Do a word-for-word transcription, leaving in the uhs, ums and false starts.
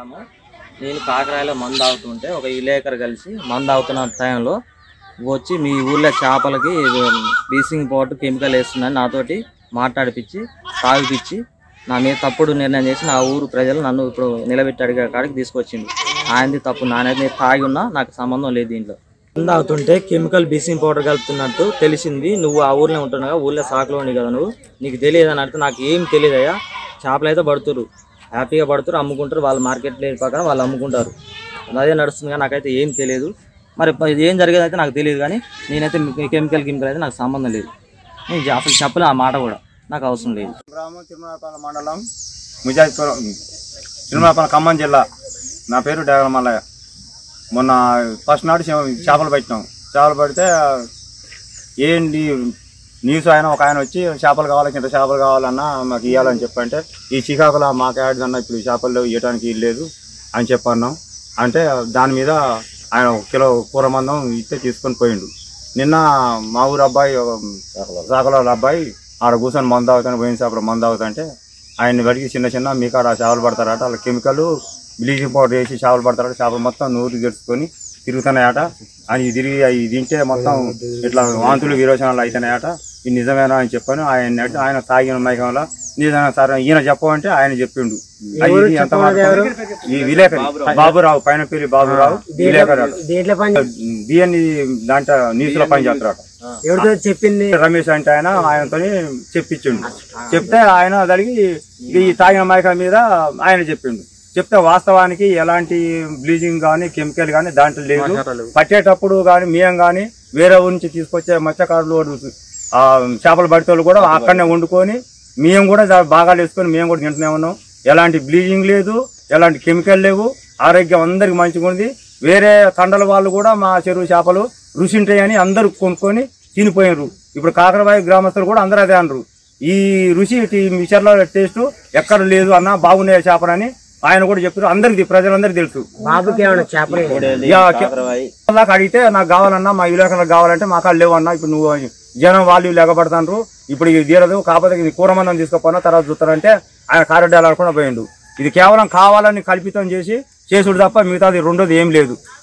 నమస్కారము. నేను కాకరాయిలో మందు తాగుతుంటే ఒక విలేకరు కలిసి మందు తాగుతున్న టైంలో వచ్చి మీ ఊళ్ళో చేపలకి బ్లీచింగ్ పౌడర్ కెమికల్ వేస్తుందని నాతోటి మాట్లాడిపించి తాగిపించి నా మీద తప్పుడు నిర్ణయం చేసి నా ఊరు ప్రజలు నన్ను ఇప్పుడు నిలబెట్టి అడిగే కాడికి తీసుకొచ్చింది. ఆయనది తప్పు, నానేది నేను తాగి ఉన్నా నాకు సంబంధం లేదు. దీంట్లో మందు తాగుతుంటే కెమికల్ బ్లీచింగ్ పౌడర్ కలుపుతున్నట్టు తెలిసింది. నువ్వు ఆ ఊర్లో ఉంటున్నావు, ఊళ్ళో సాకులో ఉండి కదా, నువ్వు నీకు తెలియదు అని అడిగితే నాకు ఏం తెలియదయ్యా. చేపలు అయితే పడుతురు, హ్యాపీగా పడుతారు, అమ్ముకుంటారు, వాళ్ళ మార్కెట్ లేని ప్రకారం వాళ్ళు అమ్ముకుంటారు, అదే నడుస్తుంది. కానీ నాకైతే ఏం తెలియదు. మరి ఏం జరిగేది అయితే నాకు తెలియదు. కానీ నేనైతే కెమికల్ కెమికల్ అయితే నాకు సంబంధం లేదు. నేను అసలు చెప్పలే ఆ మాట కూడా, నాకు అవసరం లేదు. గ్రామం తిరుమలపాలెం మండలం ముజాయిపురం తిరుమలపాలెం ఖమ్మం జిల్లా. నా పేరు మల్లయ్య. మొన్న ఫస్ట్ నాడు చేపలు పట్టినాం. చేపలు పడితే ఏంటి న్యూస్ ఆయన ఒక ఆయన వచ్చి చేపలు కావాలి, ఇంత చేపలు కావాలన్నా మాకు ఇవ్వాలని చెప్పంటే ఈ శ్రీకాకుళం మాకు యాడ్దన్నా ఇప్పుడు చేపలు ఇవ్వడానికి ఇవ్వలేదు అని చెప్పన్నాం. అంటే దాని మీద ఆయన ఒక కిలో కూర మందం ఇస్తే తీసుకొని పోయిండు. నిన్న మా ఊరు అబ్బాయి సాకల అబ్బాయి ఆడ కూర్చొని మందు తాగుతాను, పోయిన చేపలు మందు తాగుతుంటే ఆయన్ని బడికి చిన్న చిన్న మీకు ఆడ చేపలు పడతారట, వాళ్ళ కెమికల్ బ్లీచింగ్ పౌడర్ వేసి చేపలు పడతారట, చేపలు మొత్తం నూరు గెలుచుకొని తిరుగుతున్నాయట. అని తిరిగి అవి తింటే మొత్తం ఇట్లా వాంతులు విరోచనాలు అవుతున్నాయట. ఇది నిజమేనా అని చెప్పాను. ఆయన ఆయన తాగిన మైకంలో నిజమే సార్ ఈయన చెప్పమంటే ఆయన చెప్పిండు. అది ఎంత ఈ విలేకరి బాబురావు, పైన పేరు బాబురావు, విలేకరి బిఎన్ఈ దాంట్లో న్యూస్ లో పని చేస్తారట. చెప్పింది రమేష్ అంటే ఆయన ఆయనతో చెప్పించిండు. చెప్తే ఆయన అడిగి ఈ తాగిన మైకం మీద ఆయన చెప్పిండు. చెప్తే వాస్తవానికి ఎలాంటి బ్లీచింగ్ కానీ కెమికల్ కానీ దాంట్లో లేదు. పట్టేటప్పుడు కానీ మేము కానీ వేరే ఊరి నుంచి తీసుకొచ్చే మత్స్యకారులు ఆ చేపలు పడితే కూడా అక్కడనే వండుకొని మేము కూడా బాగా వేసుకొని మేము కూడా తింటూనే ఉన్నాం. ఎలాంటి బ్లీచింగ్ లేదు, ఎలాంటి కెమికల్ లేవు, ఆరోగ్యం అందరికి మంచిగా ఉంది. వేరే తండల వాళ్ళు కూడా మా చెరువు చేపలు రుచి ఉంటాయని అందరూ కొనుక్కొని తినిపోయినారు. ఇప్పుడు కాకరబాయి గ్రామస్తులు కూడా అందరూ అదే అన్నారు. ఈ రుచి మిచర్ల టేస్ట్ ఎక్కడ లేదు అన్న, బాగున్నాయి చేపలని ఆయన కూడా చెప్పారు. అందరికి ప్రజలందరికీ తెలుసు. అడిగితే నాకు కావాలన్నా మా విలేకరులకు కావాలంటే మా కాళ్ళు లేవన్నా, ఇప్పుడు నువ్వు జనం వాళ్ళు లేకపడతారు, ఇప్పుడు ఇది తీరదు, కాకపోతే ఇది కూరమందం తీసుకుపోయినా తర్వాత చూస్తారంటే ఆయన కారెడ్డాలు ఆడకుండా పోయిండు. ఇది కేవలం కావాలని కల్పితం చేసి చేసుడు తప్ప మిగతాది రెండోది ఏం లేదు.